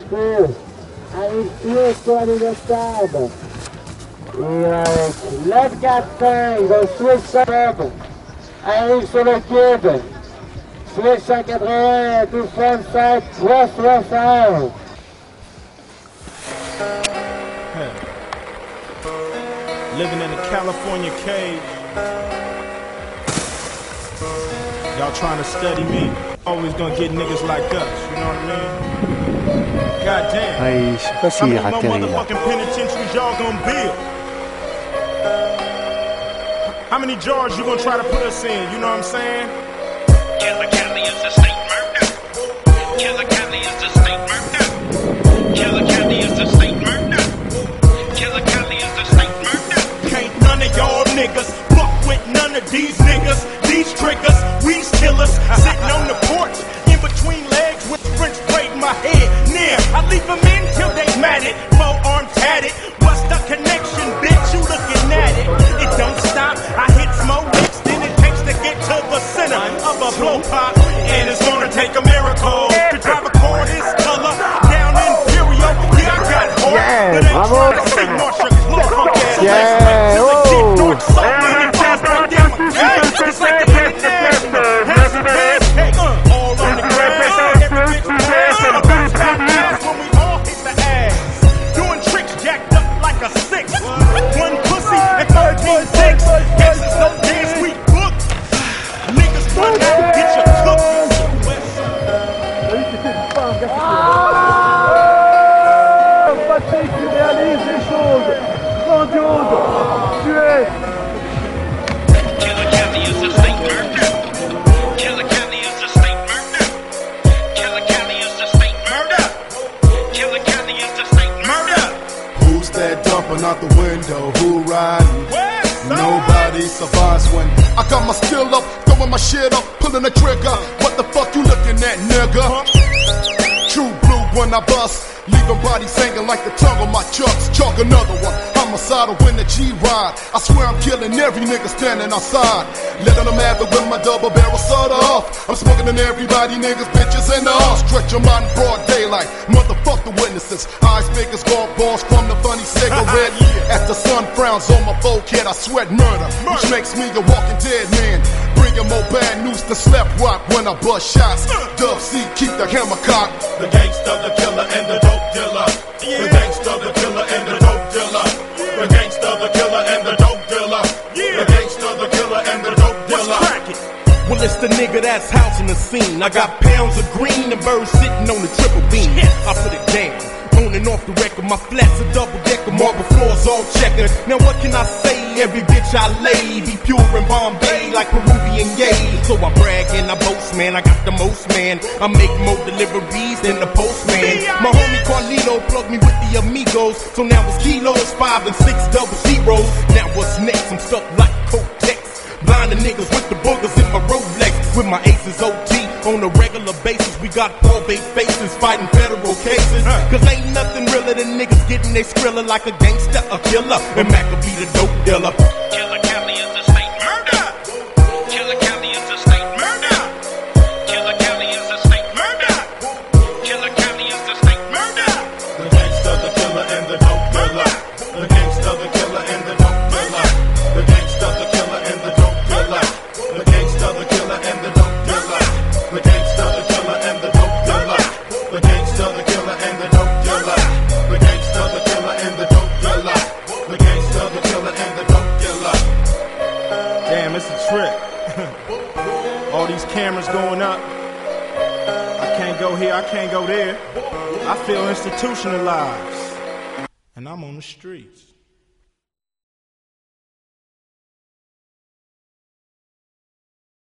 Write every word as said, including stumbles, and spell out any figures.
Feu avec Feu sur l'Universiade. Et avec neuf quatre cinq de Swiss Sub arrive sur le kid. Swiss cent quatre-vingts, deux soixante-sept, trois soixante. Hey. Living in a California cave. Y'all trying to study me. Always gonna get niggas like us, you know what I mean? God damn. Ouais, je sais pas How s'il many ira more atterrir là. motherfucking penitentiaries y'all gonna build? How many jars you gonna try to put us in, you know what I'm saying? Killer Kelly is a state murder. Killer Kelly is a state murder. Killer Kelly is a state murder. Killer Kelly is a state murder. Can't none of y'all niggas fuck with none of these niggas. These triggers, we's killers, sitting on the porch, in between legs with French braid in my head. Near, I leave them in till they mad it. Four arms had it. What's the connection, bitch? You looking at it? It don't stop. I hit more licks than it takes to get to the center of a blow pop. And it's gonna take a miracle to drive a car this color down Imperial. Yeah, I got hard, Yeah, but ain't bravo. trying to see Marshall Clark funk ass. Yeah, Till the whoa. deep north, so many times right down my face. It's like the international. Has a pancake, uh, all on the grass. Every bitch pass, a bitch got ass when we all hit the ass. Doing tricks jacked up like a six. One pussy and thirteen dicks. Guess it's no dance we book. Niggas run out, get your cookies. Patrick, tu réalises les choses grandioses. Tu es. Killer Kelly is a state murder. Killer Kelly is a state murder. Killer Kelly is a state murder. Killer Kelly is a state murder. Who's that dumping out the window? Who riding? Nobody survives when I got my skill up, throwing my shit up, pulling the trigger. What the fuck you looking at, nigga? True blue when I bust, leaving bodies hanging like the tongue on my chucks. Chalk another one, homicidal when the G ride. I swear I'm killing every nigga standing outside. Letting them have it with my double barrel soda off. I'm smoking on everybody, niggas, bitches, and all. Stretch them out in broad daylight. Motherfuck the witnesses. Eyes big as golf balls from the funny cigarette. As the sun frowns on my forehead, I sweat murder, which makes me a walking dead man. Bringing more bad news to slap rock when I bust shots. Dub C, keep the hammer cocked. The gangster, the killer, and the dope dealer. The gangster, the killer, and the dope dealer. The gangster, the killer, and the dope dealer. The gangster, the killer, and the dope dealer. Well, it's the nigga that's housing the scene. I got pounds of green and birds sitting on the triple beam. I put it down, on and off the record. My flats a double decker, marble floors all checkered. Now what can I say? Every bitch I lay be pure in Bombay like Peruvian yay. So I brag and I boast, man. I got the most, man. I make more deliveries than the postman. My homie Carlito plugged me with the amigos. So now it's kilos, five and six double zeros. Now what's next? I'm stuck like Kotex. Blinding niggas with the boogers in my Rolex. With my aces O T on a regular basis. We got probate faces fighting federal cases. Cause ain't nothing realer than niggas getting they skrilla like a gangster, a killer. And Mac will be the dope dealer. Killer Kelly is a state murder. Killer Kelly is a state murder. Killer Kelly is a state murder. Killer Kelly is a state murder. The gangster, the killer, and the dope dealer. The gangster, the killer, and the dope dealer. The gangster, the killer, and the dope dealer. The gangster, the killer, and the dope dealer. The gangster, the killer, and the dope dealer. The gangster, the killer, and the dope dealer. The gangster, the killer, and the dope dealer. The gangster, the killer, and the dope dealer. Damn, it's a trip. All these cameras going up. I can't go here, I can't go there. I feel institutionalized. And I'm on the streets.